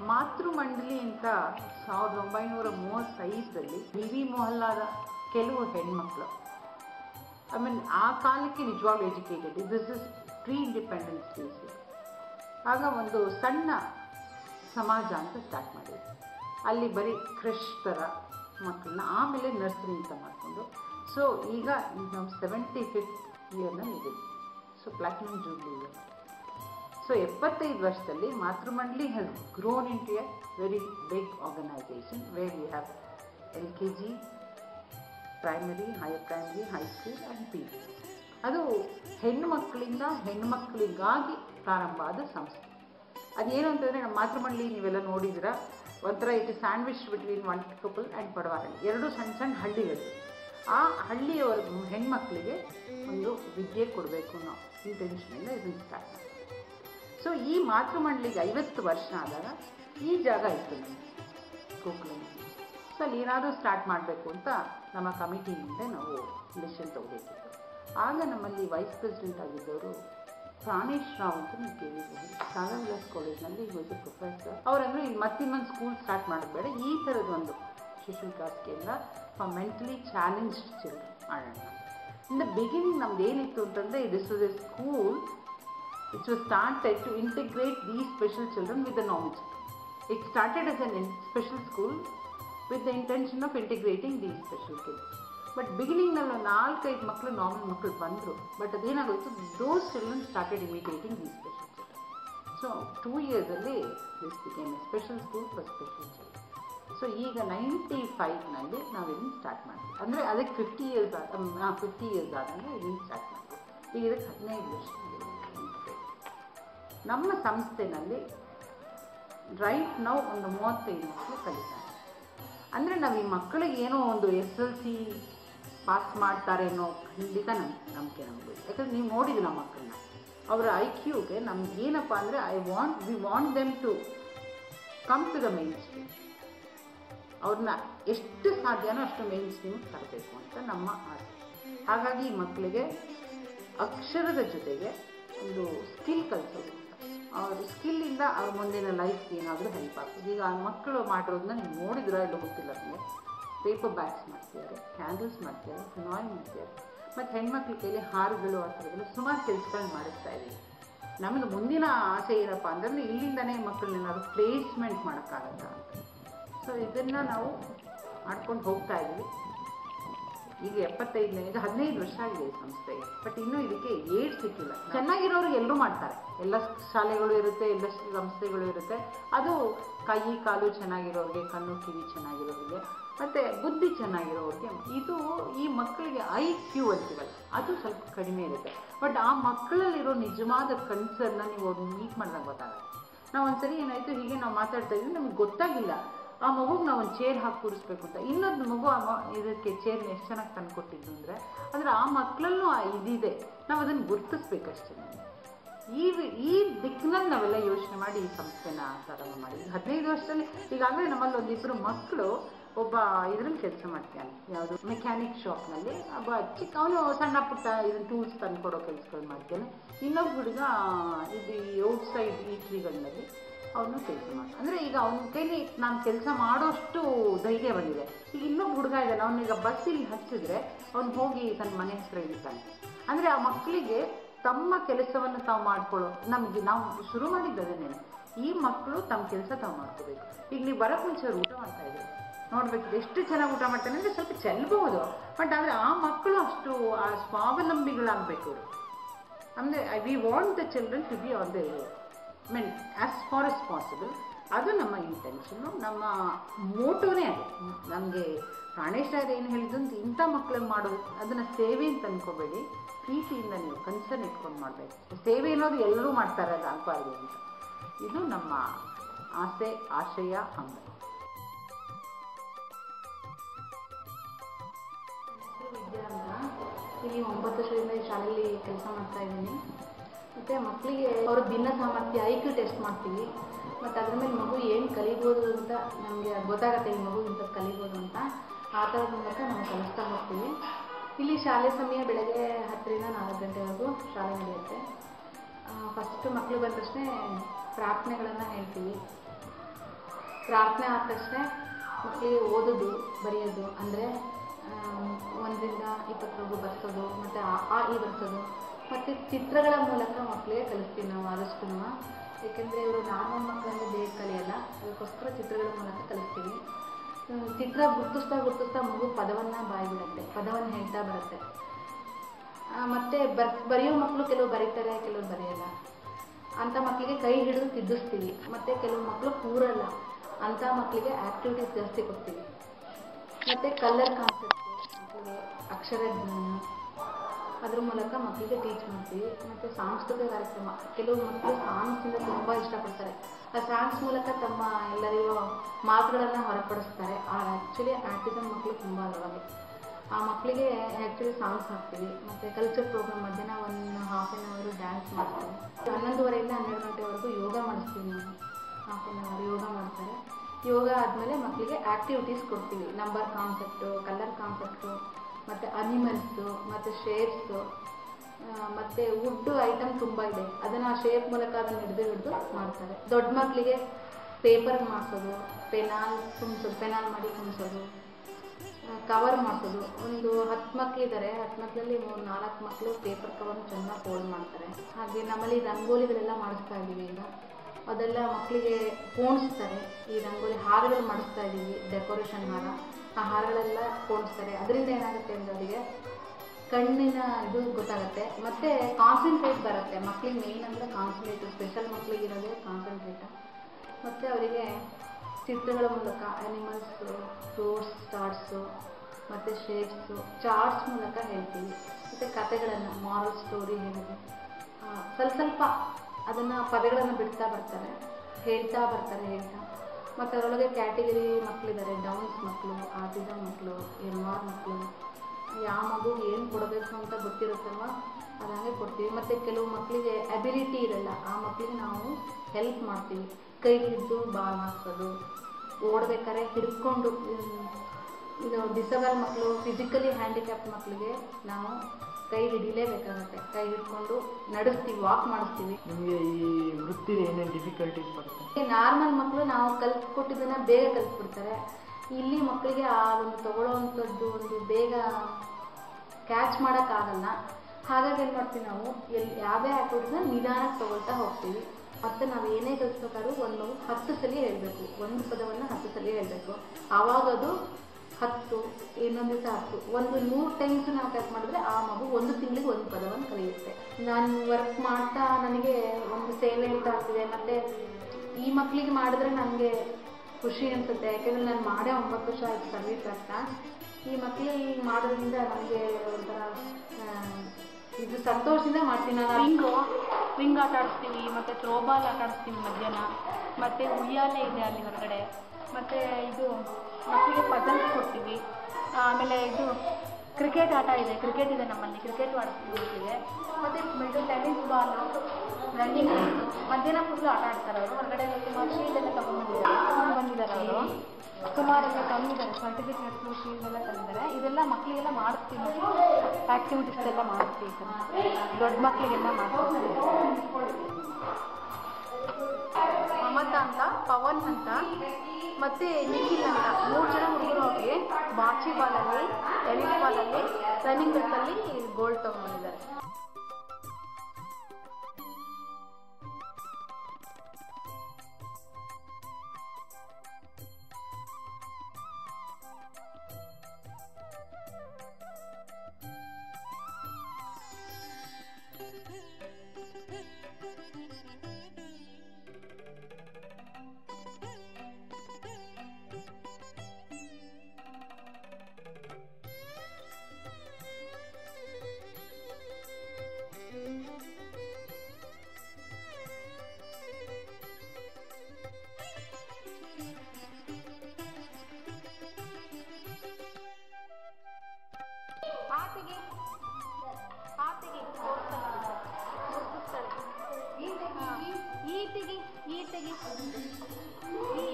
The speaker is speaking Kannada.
ಮಾತೃ ಮಂಡಳಿ ಅಂತ 1935ರಲ್ಲಿ ವಿ ಮೊಹಲ್ಲಾದ ಕೆಲವು ಹೆಣ್ಮಕ್ಳು ಆ ಕಾಲಕ್ಕೆ ನಿಜವಾಗ್ಲೂ educated, this is pre independence days. ಆಗ ಒಂದು ಸಣ್ಣ ಸಮಾಜ ಅಂತ ಸ್ಟಾರ್ಟ್ ಮಾಡಿದ್ರು. ಅಲ್ಲಿ ಬರೀ ಕ್ರಶ್ ಥರ ಮಕ್ಕಳನ್ನ, ಆಮೇಲೆ ನರ್ಸರಿ ಅಂತ ಮಾಡಿಕೊಂಡು, ಸೊ ಈಗ ನಾವು 75th ಇಯರ್ನಲ್ಲಿ ಇದ್ದೀವಿ. So platinum jubilee year. So 75 ವರ್ಷದಲ್ಲಿ Matrumandali has grown in to a very big organisation where we have LKG, primary, higher primary, high school and PG. ಅದು ಹೆಣ್ಣುಮಕ್ಕಳಿಂದ ಹೆಣ್ಣುಮಕ್ಕಳಿಗಾಗಿ ಪ್ರಾರಂಭ ಆದ ಸಂಸ್ಥೆ. ಅದೇನು ಅಂತಂದರೆ, ನಮ್ಮ ಮಾತೃಮಂಡಳಿ ನೀವೆಲ್ಲ ನೋಡಿದ್ರೆ ಒಂಥರ it sandwich between one couple and Badavahalli, ಎರಡು ಸಣ್ಣ ಸಣ್ಣ ಹಳ್ಳಿಗಳು. ಆ ಹಳ್ಳಿಯವರ ಹೆಣ್ಮಕ್ಳಿಗೆ ಒಂದು ವಿದ್ಯೆ ಕೊಡಬೇಕು ಅನ್ನೋ ಇಂಟೆನ್ಷನಿಂದ ಇದನ್ನು ಸ್ಟಾರ್ಟ್ ಮಾಡಿ. ಸೊ ಈ ಮಾತೃಮಂಡಳಿಗೆ 50 ವರ್ಷ ಆದಾಗ ಈ ಜಾಗ ಇತ್ತು ನಮಗೆ ಗೋಕುಲಂ. ಸೊ ಅಲ್ಲಿ ಏನಾದರೂ ಸ್ಟಾರ್ಟ್ ಮಾಡಬೇಕು ಅಂತ ನಮ್ಮ ಕಮಿಟಿ ಮುಂದೆ ನಾವು ಡಿಸಿಷನ್ ತಗೋಬೇಕಿತ್ತು. ಆಗ ನಮ್ಮಲ್ಲಿ ವೈಸ್ ಪ್ರೆಸಿಡೆಂಟ್ ಆಗಿದ್ದವರು ಪ್ರಾಣೇಶ್ ರಾವ್ ಅಂತ ನೀವು ಕೇಳಿದ್ದೀವಿ. ಸಾಗರ್ ಕಾಲೇಜ್ನಲ್ಲಿ ಇವತ್ತು ಪ್ರೊಫೆಸರ್. ಅವರಂದ್ರೆ ಇಲ್ಲಿ ಮತ್ತಿನ್ನೊಂದು ಸ್ಕೂಲ್ ಸ್ಟಾರ್ಟ್ ಮಾಡೋದು ಬೇಡ, ಈ ಥರದೊಂದು ಶಿಶು ವಿಕಾಸ್ ಕೇಂದ್ರ ಫಾರ್ ಮೆಂಟಲಿ ಚಾಲೆಂಜ್ಡ್ ಚಿಲ್ಡ್ರನ್ ಮಾಡೋಣ. ಇನ್ ದ ಬಿಗಿನಿಂಗ್ ನಮ್ದು ಏನಿತ್ತು ಅಂತಂದರೆ, this was a school which was started to integrate these special children with the normal children. It started as a special school with the intention of integrating these special kids. But beginning nallu 4-5 ಮಕ್ಕಳು ನಾರ್ಮಲ್ ಮಕ್ಕಳು ಬಂದರು. ಬಟ್ ಅದೇನಾಗೋಯ್ತು, those children started imitating these special children. So 2 yearsಲ್ಲಿ this became a special school for special children. So ಈಗ 95ನಲ್ಲಿ ನಾವು ಇದನ್ನು ಸ್ಟಾರ್ಟ್ ಮಾಡಿದ್ವಿ. ಅಂದರೆ ಅದಕ್ಕೆ 50 years ಆದಂಗೆ ಇದನ್ನು ಸ್ಟಾರ್ಟ್ ಮಾಡಿದ್ವಿ. ಈಗ ಇದಕ್ಕೆ 15 ವರ್ಷ. ನಮ್ಮ ಸಂಸ್ಥೆನಲ್ಲಿ ರೈಟ್ ನಾವು ಒಂದು 35 ಮಕ್ಕಳು ಕಲಿತಾರೆ. ಅಂದರೆ ನಾವು ಈ ಮಕ್ಕಳಿಗೆ ಏನೋ ಒಂದು SLC ಪಾಸ್ ಮಾಡ್ತಾರೇನೋ ಖಂಡಿತ ನಂಬಿಕೆ ನಮಗೆ. ಯಾಕಂದರೆ ನೀವು ನೋಡಿದ್ವಿ ನಮ್ಮ ಮಕ್ಕಳನ್ನ, ಅವರ IQಗೆ ನಮ್ಗೆ ಏನಪ್ಪ ಅಂದರೆ we want them to come to the mainstream. ಅವ್ರನ್ನ ಎಷ್ಟು ಸಾಧ್ಯನೋ ಅಷ್ಟು ಮೇನ್ ಸ್ಟ್ರೀಮ್ ತರಬೇಕು ಅಂತ ನಮ್ಮ ಆಸೆ. ಹಾಗಾಗಿ ಈ ಮಕ್ಕಳಿಗೆ ಅಕ್ಷರದ ಜೊತೆಗೆ ಒಂದು ಸ್ಕಿಲ್ ಕಲಿಸೋದು, ಅವ್ರ ಸ್ಕಿಲ್ಲಿಂದ ಅವ್ರ ಮುಂದಿನ ಲೈಫ್ಗೆ ಏನಾದರೂ ಹೆಲ್ಪ್ ಆಗ್ತದೆ. ಈಗ ಆ ಮಕ್ಕಳು ಮಾಡಿರೋದನ್ನ ನೀವು ನೋಡಿದ್ರೆ ಇಲ್ಲ ಗೊತ್ತಿಲ್ಲ ನಮಗೆ. ಪೇಪರ್ ಬ್ಯಾಗ್ಸ್ ಮಾಡ್ತಿದ್ದಾರೆ, ಕ್ಯಾಂಡಲ್ಸ್ ಮಾಡ್ತಿದ್ದಾರೆ, ಫಿನಾಯಿಲ್ ಮಾಡ್ತಿದ್ದಾರೆ, ಮತ್ತು ಹೆಣ್ಮಕ್ಳ ಕೈಲಿ ಹಾರಗಳು ಆ ಥರಗಳು ಸುಮಾರು ಕೆಲಸಗಳನ್ನ ಮಾಡಿಸ್ತಾ ಇದ್ದೀವಿ. ನಮ್ಮದು ಮುಂದಿನ ಆಸೆ ಏನಪ್ಪ ಅಂದರೆ, ಇಲ್ಲಿಂದನೇ ಮಕ್ಕಳನ್ನ ಏನಾದ್ರು ಪ್ಲೇಸ್ಮೆಂಟ್ ಮಾಡೋಕ್ಕಾಗತ್ತಾ ಅಂತ. ಸೊ ಇದನ್ನು ನಾವು ಮಾಡ್ಕೊಂಡು ಹೋಗ್ತಾ ಇದ್ದೀವಿ. ಈಗ 15 ವರ್ಷ ಆಗಿದೆ ಈ ಸಂಸ್ಥೆಗೆ. ಬಟ್ ಇನ್ನೂ ಇದಕ್ಕೆ ಏಡ್ ಸಿಕ್ಕಿಲ್ಲ. ಚೆನ್ನಾಗಿರೋರಿಗೆ ಎಲ್ಲರೂ ಮಾಡ್ತಾರೆ, ಎಲ್ಲ ಶಾಲೆಗಳು ಇರುತ್ತೆ, ಎಲ್ಲ ಸಂಸ್ಥೆಗಳು ಇರುತ್ತೆ. ಅದು ಕೈ ಕಾಲು ಚೆನ್ನಾಗಿರೋರಿಗೆ, ಕಣ್ಣು ಕಿವಿ ಚೆನ್ನಾಗಿರೋರಿಗೆ, ಮತ್ತು ಬುದ್ಧಿ ಚೆನ್ನಾಗಿರೋರಿಗೆ. ಇದು ಈ ಮಕ್ಕಳಿಗೆ IQ ಅಂತೀವಲ್ಲ, ಅದು ಸ್ವಲ್ಪ ಕಡಿಮೆ ಇರುತ್ತೆ. ಬಟ್ ಆ ಮಕ್ಕಳಲ್ಲಿರೋ ನಿಜವಾದ ಕನ್ಸರ್ನ ನೀವು ಅವ್ರನ್ನ ಮೀಟ್ ಮಾಡಿದಾಗ ಗೊತ್ತಾಗುತ್ತೆ. ನಾವು ಒಂದ್ಸರಿ ಏನಾಯಿತು, ಹೀಗೆ ನಾವು ಮಾತಾಡ್ತಾ ಇದ್ವಿ, ನಮ್ಗೆ ಗೊತ್ತಾಗಿಲ್ಲ ಆ ಮಗುಗೆ ನಾವು ಒಂದು ಚೇರ್ ಹಾಕಿ ಕೂರಿಸ್ಬೇಕು ಅಂತ. ಇನ್ನೊಂದು ಮಗು ಇದಕ್ಕೆ ಚೇರ್ನ ಎಷ್ಟು ಚೆನ್ನಾಗಿ ತಂದು ಕೊಟ್ಟಿದ್ದು ಅಂದರೆ ಆ ಮಕ್ಕಳಲ್ಲೂ ಇದಿದೆ, ನಾವು ಅದನ್ನು ಗುರುತಿಸ್ಬೇಕಷ್ಟೇ. ಈ ದಿಕ್ಕಿನಲ್ಲಿ ನಾವೆಲ್ಲ ಯೋಚನೆ ಮಾಡಿ ಈ ಸಂಸ್ಥೆನ ಪ್ರಾರಂಭ ಮಾಡಿದ್ವಿ. 15 ವರ್ಷದಲ್ಲಿ ಈಗಾಗಲೇ ನಮ್ಮಲ್ಲಿ ಒಂದಿಬ್ಬರು ಮಕ್ಕಳು, ಒಬ್ಬ ಇದರಲ್ಲಿ ಕೆಲಸ ಮಾಡ್ತಾನೆ, ಯಾವುದು ಮೆಕ್ಯಾನಿಕ್ ಶಾಪ್ನಲ್ಲಿ. ಒಬ್ಬ ಅವನು ಸಣ್ಣ ಪುಟ್ಟ ಇದನ್ನು ಟೂಲ್ಸ್ ತಂದು ಕೊಡೋ ಕೆಲಸಗಳು ಮಾಡ್ತಾನೆ. ಇನ್ನೊಬ್ಬ ಹುಡುಗ ಇದು ಔಟ್ಸೈಡ್ ಈಟ್ರಿಗಳಲ್ಲಿ ಅವನು ಕೆಲಸ ಮಾಡ್ತಾನೆ. ಅಂದರೆ ಈಗ ಅವನ ಕೈಲಿ ನಾನು ಕೆಲಸ ಮಾಡೋಷ್ಟು ಧೈರ್ಯ ಬಂದಿದೆ. ಈಗ ಇನ್ನೊಬ್ಬ ಹುಡುಗ ಇದ್ದಾನೆ, ಅವನೀಗ ಬಸ್ಸಿಲ್ಲಿ ಹಚ್ಚಿದ್ರೆ ಅವ್ನು ಹೋಗಿ ತನ್ನ ಮನೆ ಹತ್ರ ಇರ್ತಾನೆ. ಅಂದರೆ ಆ ಮಕ್ಕಳಿಗೆ ತಮ್ಮ ಕೆಲಸವನ್ನು ತಾವು ಮಾಡ್ಕೊಳ್ಳೋ, ನಾವು ಶುರು ಮಾಡಿದ್ದದೇನೆ, ಈ ಮಕ್ಕಳು ತಮ್ಮ ಕೆಲಸ ತಾವು ಮಾಡ್ಕೋಬೇಕು. ಈಗ ನೀವು ಬರೋಕ್ಕೆ ಮುಂಚೆ ಊಟ ಮಾಡ್ತಾಯಿದ್ರು ನೋಡ್ಬೇಕು, ಎಷ್ಟು ಚೆನ್ನಾಗಿ ಊಟ ಮಾಡ್ತಾನೆ ಅಂದರೆ ಸ್ವಲ್ಪ ಚೆಲ್ಲಬಹುದು. ಬಟ್ ಆದರೆ ಆ ಮಕ್ಕಳು ಅಷ್ಟು ಸ್ವಾವಲಂಬಿಗಳಾಗಬೇಕು. ಅವರು ಅಂದರೆ we want the children to be on the as far as possible. ಅದು ನಮ್ಮ ಇಂಟೆನ್ಷನ್ನು, ನಮ್ಮ ಮೋಟೋನೇ ಅದು. ನಮಗೆ ಪ್ರಾಣೇಶ್ ಏನು ಹೇಳಿದ್ದು ಅಂತ, ಇಂಥ ಮಕ್ಕಳನ್ನು ಮಾಡೋದು ಅದನ್ನು ಸೇವೆ ಅಂತ ಅಂದ್ಕೋಬೇಡಿ, ಪ್ರೀತಿಯಿಂದ ನೀವು ಕನ್ಸರ್ನ್ ಇಟ್ಕೊಂಡು ಮಾಡಬೇಕು. ಸೇವೆ ಅನ್ನೋದು ಎಲ್ಲರೂ ಮಾಡ್ತಾರೆ, ಅದು ಆಗಬಾರ್ದು ಅಂತ. ಇದು ನಮ್ಮ ಆಸೆ, ಆಶಯ. ಹಂಗೆ ವಿದ್ಯಾ ಅಂತ ಇಲ್ಲಿ 9 ವರ್ಷದಿಂದ ಈ ಶಾಲೆಯಲ್ಲಿ ಕೆಲಸ ಮಾಡ್ತಾ ಇದ್ದೀನಿ. ಮತ್ತು ಮಕ್ಕಳಿಗೆ ಅವ್ರ ಭಿನ್ನ ಸಾಮರ್ಥ್ಯ IQ ಟೆಸ್ಟ್ ಮಾಡ್ತೀವಿ. ಮತ್ತು ಅದ್ರ ಮೇಲೆ ಮಗು ಏನು ಕಲಿಬೋದು ಅಂತ ನಮಗೆ ಗೊತ್ತಾಗುತ್ತೆ, ಈ ಮಗು ಇಂಥ ಕಲಿಬೋದು ಅಂತ. ಆ ಥರದ ಮೂಲಕ ನಾವು ಕಲಿಸ್ತಾ ಹೋಗ್ತೀವಿ. ಇಲ್ಲಿ ಶಾಲೆ ಸಮಯ ಬೆಳಗ್ಗೆ 10ರಿಂದ 4 ಗಂಟೆವರೆಗೂ ಶಾಲೆ ನಡೆಯುತ್ತೆ. ಫಸ್ಟು ಮಕ್ಕಳು ಬಂದ ತಕ್ಷಣ ಪ್ರಾರ್ಥನೆಗಳನ್ನು ಹೇಳ್ತೀವಿ. ಪ್ರಾರ್ಥನೆ ಆದ ತಕ್ಷಣ ಮಕ್ಕಳಿಗೆ ಓದೋದು ಬರೆಯೋದು ಅಂದರೆ 1ರಿಂದ 20ವರೆಗೂ ಬರ್ಸೋದು ಮತ್ತು ಆ ಈ ಬರ್ಸೋದು ಮತ್ತು ಚಿತ್ರಗಳ ಮೂಲಕ ಮಕ್ಕಳಿಗೆ ಕಲಿಸ್ತೀವಿ ನಾವು ಆದಷ್ಟು. ಏಕೆಂದರೆ ಇವರು ನಾರ್ಮಲ್ ಮಕ್ಕಳಲ್ಲಿ ಬೇಗ ಕಲಿಯಲ್ಲ, ಅದಕ್ಕೋಸ್ಕರ ಚಿತ್ರಗಳ ಮೂಲಕ ಕಲಿಸ್ತೀವಿ. ಚಿತ್ರ ಗುರ್ತಿಸ್ತಾ ಮಗು ಪದವನ್ನು ಬಾಯಿ ಬಿಡುತ್ತೆ, ಪದವನ್ನು ಹೇಳ್ತಾ ಬರುತ್ತೆ. ಮತ್ತು ಬರೆಯೋ ಮಕ್ಕಳು ಕೆಲವು ಬರೀತಾರೆ, ಕೆಲವರು ಬರೆಯಲ್ಲ. ಅಂಥ ಮಕ್ಕಳಿಗೆ ಕೈ ಹಿಡಿದು ತಿದ್ದಿಸ್ತೀವಿ. ಮತ್ತು ಕೆಲವು ಮಕ್ಕಳು ಕೂರಲ್ಲ, ಅಂಥ ಮಕ್ಕಳಿಗೆ ಆ್ಯಕ್ಟಿವಿಟೀಸ್ ಜಾಸ್ತಿ ಕೊಡ್ತೀವಿ. ಮತ್ತು ಕಲರ್ ಕಾನ್ಸೆಪ್ಟು ಮಕ್ಕಳಿಗೆ ಅಕ್ಷರ ಜ್ಞಾನ ಅದ್ರ ಮೂಲಕ ಮಕ್ಕಳಿಗೆ ಟೀಚ್ ಮಾಡ್ತೀವಿ. ಮತ್ತು ಸಾಂಸ್ಕೃತಿಕ ಕಾರ್ಯಕ್ರಮ, ಕೆಲವು ಮಕ್ಕಳು ಸಾಂಗ್ಸಿಂದ ತುಂಬ ಇಷ್ಟಪಡ್ತಾರೆ. ಆ ಸಾಂಗ್ಸ್ ಮೂಲಕ ತಮ್ಮ ಎಲ್ಲರಿಗೂ ಮಾತುಗಳನ್ನು ಹೊರಪಡಿಸ್ತಾರೆ. ಆ್ಯಕ್ಚುಲಿ ಆ್ಯಟಿಸಮ್ ಮಕ್ಕಳು ತುಂಬ ಅಲ್ಲವಾಗಿ ಆ ಮಕ್ಕಳಿಗೆ ಆ್ಯಕ್ಚುಲಿ ಸಾಂಗ್ಸ್ ಹಾಕ್ತೀವಿ. ಮತ್ತು ಕಲ್ಚರ್ ಪ್ರೋಗ್ರಾಮ್ ಮಧ್ಯಾಹ್ನ 1 ಹಾಫ್ ಆನ್ ಅವರ್ ಡ್ಯಾನ್ಸ್ ಮಾಡ್ತೀವಿ. 11:30ಯಿಂದ 12 ಗಂಟೆವರೆಗೂ ಯೋಗ ಮಾಡಿಸ್ತೀವಿ. ನಾವು ಹಾಫ್ ಆನ್ ಅವರ್ ಯೋಗ ಮಾಡ್ತಾರೆ. ಯೋಗ ಆದಮೇಲೆ ಮಕ್ಕಳಿಗೆ ಆ್ಯಕ್ಟಿವಿಟೀಸ್ ಕೊಡ್ತೀವಿ. ನಂಬರ್ ಕಾನ್ಸೆಪ್ಟು, ಕಲರ್ ಕಾನ್ಸೆಪ್ಟು, ಮತ್ತು ಅನಿಮಲ್ಸು, ಮತ್ತು ಶೇಪ್ಸು, ಮತ್ತು ವುಡ್ ಐಟಮ್ ತುಂಬ ಇದೆ. ಅದನ್ನು ಆ ಶೇಪ್ ಮೂಲಕ ಅದನ್ನು ಹಿಡಿದು ಮಾಡ್ತಾರೆ. ದೊಡ್ಡ ಮಕ್ಕಳಿಗೆ ಪೇಪರ್ ಮಾಡಿಸೋದು, ಪೆನಾಲ್ ಮಾಡಿ ತುಂಬಿಸೋದು, ಕವರ್ ಮಾಡಿಸೋದು. ಒಂದು 10 ಮಕ್ಕಳಿದ್ದಾರೆ, 10 ಮಕ್ಕಳಲ್ಲಿ 3-4 ಮಕ್ಕಳು ಪೇಪರ್ ಕವರ್ನ ಚೆನ್ನಾಗಿ ಫೋಲ್ಡ್ ಮಾಡ್ತಾರೆ. ಹಾಗೆ ನಮ್ಮಲ್ಲಿ ರಂಗೋಲಿಗಳೆಲ್ಲ ಮಾಡಿಸ್ತಾ ಇದ್ದೀವಿ ಈಗ. ಅದೆಲ್ಲ ಮಕ್ಕಳಿಗೆ ಪೋಣಿಸ್ತಾರೆ. ಈ ರಂಗೋಲಿ ಹಾರಗಳು ಮಾಡಿಸ್ತಾ ಇದ್ದೀವಿ, ಡೆಕೋರೇಷನ್ ಹಾರ. ಆ ಹಾರಗಳೆಲ್ಲ ಪೋಣಿಸ್ತಾರೆ. ಅದರಿಂದ ಏನಾಗುತ್ತೆ ಅಂದರೆ ಅವರಿಗೆ ಕಣ್ಣಿನ ಇದು ಗೊತ್ತಾಗುತ್ತೆ, ಮತ್ತು ಕಾನ್ಸಂಟ್ರೇಟ್ ಬರುತ್ತೆ. ಮಕ್ಕಳಿಗೆ ಮೇಯ್ನ್ ಅಂದರೆ ಕಾನ್ಸಂಟ್ರೇಟು, ಸ್ಪೆಷಲ್ ಮಕ್ಕಳಿಗೆ ಇರೋದೇ ಕಾನ್ಸಂಟ್ರೇಟ. ಮತ್ತು ಅವರಿಗೆ ಚಿತ್ರಗಳ ಮೂಲಕ ಆ್ಯನಿಮಲ್ಸು, ಫ್ರೂಟ್ಸ್, ಸ್ಟಾರ್ಸು, ಮತ್ತು ಶೇಪ್ಸು, ಚಾರ್ಟ್ಸ್ ಮೂಲಕ ಹೇಳ್ತೀವಿ. ಮತ್ತು ಕಥೆಗಳನ್ನು, ಮಾರಲ್ ಸ್ಟೋರಿ ಹೇಳೋದು, ಸ್ವಲ್ಪ ಅದನ್ನು ಪದಗಳನ್ನು ಬಿಡ್ತಾ ಬರ್ತಾರೆ, ಹೇಳ್ತಾ. ಮತ್ತು ಅದರೊಳಗೆ ಕ್ಯಾಟಗರಿ ಮಕ್ಕಳಿದ್ದಾರೆ. ಡೌನ್ಸ್ ಮಕ್ಕಳು, ಆಟಿಸಮ್ ಮಕ್ಕಳು, MR ಮಕ್ಕಳು. ಯಾವ ಮಗುಗೆ ಏನು ಕೊಡಬೇಕು ಅಂತ ಗೊತ್ತಿರುತ್ತಲ್ವ ಅದಾಗೆ ಕೊಡ್ತೀವಿ. ಮತ್ತು ಕೆಲವು ಮಕ್ಕಳಿಗೆ ಅಬಿಲಿಟಿ ಇರಲ್ಲ, ಆ ಮಕ್ಕಳಿಗೆ ನಾವು ಹೆಲ್ಪ್ ಮಾಡ್ತೀವಿ. ಕೈ ಹಿಡಿದು ಬಾಲ್ ಹಾಕ್ಸೋದು, ಓಡಬೇಕಾದ್ರೆ ಹಿಡ್ಕೊಂಡು. ಇದು ಡಿಸಬಲ್ ಮಕ್ಕಳು, ಫಿಸಿಕಲಿ ಹ್ಯಾಂಡಿಕ್ಯಾಪ್ ಮಕ್ಕಳಿಗೆ ನಾವು ಕೈ ಹಿಡಿಲೇಬೇಕಾಗುತ್ತೆ. ಕೈ ಹಿಡ್ಕೊಂಡು ನಡೆಸ್ತೀವಿ, ವಾಕ್ ಮಾಡಿಸ್ತೀವಿ. ನಿಮಗೆ ಈ ವೃತ್ತಿಲಿ ಏನೇನು ಡಿಫಿಕಲ್ಟೀಸ್ ಬರುತ್ತೆ? ನಾರ್ಮಲ್ ಮಕ್ಕಳು ನಾವು ಕಲ್ತ್ಕೊಟ್ಟಿದ್ದನ್ನು ಬೇಗ ಕಲ್ತ್ಬಿಡ್ತಾರೆ. ಇಲ್ಲಿ ಮಕ್ಕಳಿಗೆ ಆ ಒಂದು ತೊಗೊಳ್ಳೋವಂಥದ್ದು ಒಂದು ಬೇಗ ಕ್ಯಾಚ್ ಮಾಡೋಕ್ಕಾಗಲ್ಲ. ಹಾಗಾಗಿ ಏನು ಮಾಡ್ತೀವಿ ನಾವು, ಯಾವುದೇ ಆ್ಯಕ್ಟಿವಿಟಿನ ನಿಧಾನಕ್ಕೆ ತೊಗೊಳ್ತಾ ಹೋಗ್ತೀವಿ. ಮತ್ತು ನಾವು ಏನೇ ಕಲಿಸ್ಬೇಕಾದ್ರೂ ಒಂದು 10 ಸಲ ಹೇಳಬೇಕು. ಒಂದು ಪದವನ್ನು 10 ಸಲ ಹೇಳಬೇಕು. ಆವಾಗ ಅದು 10, ಇನ್ನೊಂದು ದಿವಸ 10, ಒಂದು 100 ಟೈಮ್ಸ್ ನಾವು ಟೈಪ್ ಮಾಡಿದ್ರೆ ಆ ಮಗು 1 ತಿಂಗಳಿಗೆ 1 ಪದವನ್ನು ಕಲಿಯುತ್ತೆ. ನಾನು ವರ್ಕ್ ಮಾಡ್ತಾ ನನಗೆ ಒಂದು ಸೇವೆ ಅಂತ ಆಗ್ತಿದೆ. ಮತ್ತು ಈ ಮಕ್ಕಳಿಗೆ ಮಾಡಿದ್ರೆ ನನಗೆ ಖುಷಿ ಅನಿಸುತ್ತೆ. ಯಾಕೆಂದರೆ ನಾನು ಮಾಡೇ 9 ವರ್ಷ ಆಯಿತು ಸರ್ವಿಸ್ ಆಗ್ತಾ. ಈ ಮಕ್ಕಳಿಗೆ ಮಾಡೋದ್ರಿಂದ ನನಗೆ ಒಂಥರ ಇದು ಸಂತೋಷದಿಂದ ಮಾಡ್ತೀನಿ. ನಾನು ವಿಂಗ್ ಆಟ ಆಡಿಸ್ತೀವಿ, ಮತ್ತು ಥ್ರೋಬಾಲ್ ಆಟ ಆಡಿಸ್ತೀವಿ ಮಧ್ಯಾಹ್ನ. ಮತ್ತು ಉಯ್ಯಾಲೆ ಇದೆ ಅಲ್ಲಿ ಹೊರಗಡೆ. ಮತ್ತು ಇದು ಮಕ್ಕಳಿಗೆ ಪಜಲ್ಸ್ ಕೊಡ್ತೀವಿ. ಆಮೇಲೆ ಇದು ಕ್ರಿಕೆಟ್ ಆಟ ಇದೆ, ಕ್ರಿಕೆಟ್ ಇದೆ ನಮ್ಮಲ್ಲಿ, ಕ್ರಿಕೆಟ್ ಆಡಿಸ್ತೀವಿ ಮಕ್ಕಳಿಗೆ. ಮತ್ತು ಇದು ಟೆನ್ನಿಸ್ ಬಾಲು, ರನ್ನಿಂಗ್ ಮಧ್ಯಾಹ್ನ ಫುಲ್ಲು ಆಟ ಆಡ್ತಾರೆ ಅವರು. ಹೊರಗಡೆ ಸುಮಾರು ಶೀಲ್ಡೆಲ್ಲ ಬಂದಿದ್ದಾರೆ ಅವರು. ಸುಮಾರೆಲ್ಲ ತಂದಿದ್ದಾರೆ, ಸರ್ಟಿಫಿಕೇಟ್ಸು, ಶೀಲ್ಡ್ ಎಲ್ಲ ತಂದಿದ್ದಾರೆ. ಇದೆಲ್ಲ ಮಕ್ಕಳಿಗೆಲ್ಲ ಮಾಡಿಸ್ತೀವಿ, ಆ್ಯಕ್ಟಿವಿಟೀಸ್ ಎಲ್ಲ ಮಾಡಿಸ್ತೀವಿ. ದೊಡ್ಡ ಮಕ್ಕಳಿಗೆಲ್ಲ ಮಾಡ್ತೀವಿ. ಮಮತಾ ಅಂತ, ಪವನ್ ಅಂತ, ಮತ್ತು ನಿಖಿಲ್ ಅಂತ 3 ಜನ ಹುಡುಗರು ಅವ್ರಿಗೆ ಬಾಚಿಬಾಲಲ್ಲಿ, ಟೆನಿಸ್ ಬಾಲಲ್ಲಿ, ರನ್ನಿಂಗ್ ರೇಸಲ್ಲಿ ಗೋಲ್ಡ್ ತೊಗೊಂಡಿದ್ದಾರೆ. ಈ ತೆಗಿ